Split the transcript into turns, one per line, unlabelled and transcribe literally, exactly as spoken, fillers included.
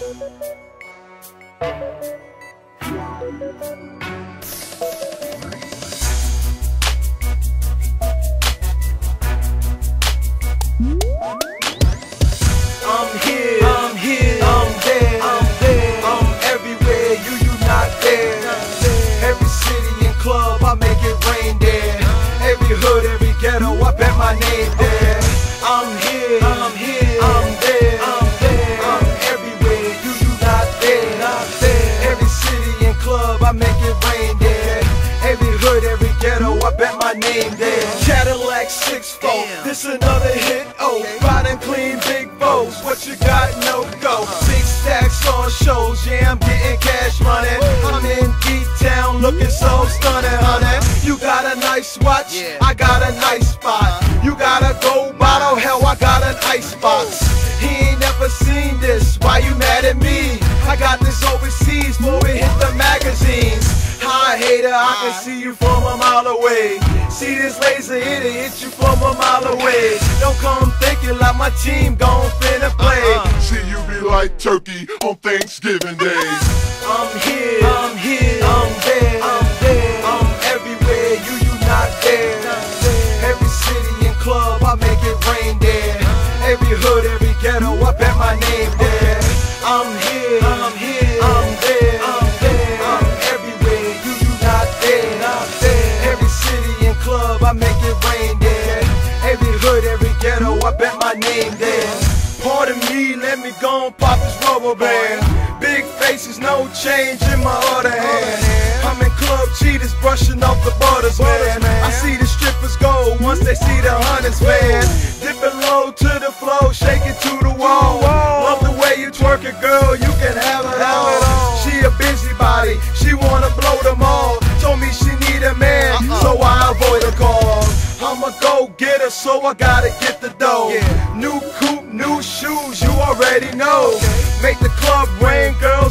I'm here, I'm here, I'm there, I'm there, I'm everywhere, you, you not there. Every city and club, I make it rain there. Every hood, every ghetto, I bet my name there. I'm here, I'm here, I'm there, I'm there, I'm everywhere, you, you not there, not there. Every city and club, I make it rain there. Every hood, every ghetto, I bet my name there. Cadillac six four, this another hit, oh, riding clean, big bows, what you got, no go. Big stacks on shows, yeah, I'm getting cash money. I'm in D-Town, looking so stunning, honey. You got a nice watch, I got a nice spot. You got a gold bottle, hell, I got an ice box. He ain't never seen this, why you mad at me? I got this overseas, before it hit the magazines. Hi hater, I can see you from a mile away. See this laser, it'll hit you from a mile away. Don't come thinking like my team gon' finna play.
uh-uh. See you be like turkey on Thanksgiving Day.
I'm here, I'm here, I'm there, I'm there, I'm everywhere, you, you not there. Every city and club, I make it rain there. Every hood, every ghetto, I bet my name there. I'm here, I'm here, I'm there, I'm there, I'm everywhere, you, you not there, not there. Every city and club, I make it rain there. Every hood, every ghetto, I bet my name there. Pardon me, let me go and pop this rubber band. Big faces, no change in my other hand. I'm in club cheaters, brushing off the butters, man. I see the strippers go once they see the hunters, man. Dipping low to the flow, shake it to the wall. Love the way you twerk it, girl, you can have it all. She a busybody, she wanna blow them all. Told me she need a man, so I avoid the calls. I'm a go-getter, so I gotta get the dough. New coupe, new shoes, you already know. Make the club rain, girl,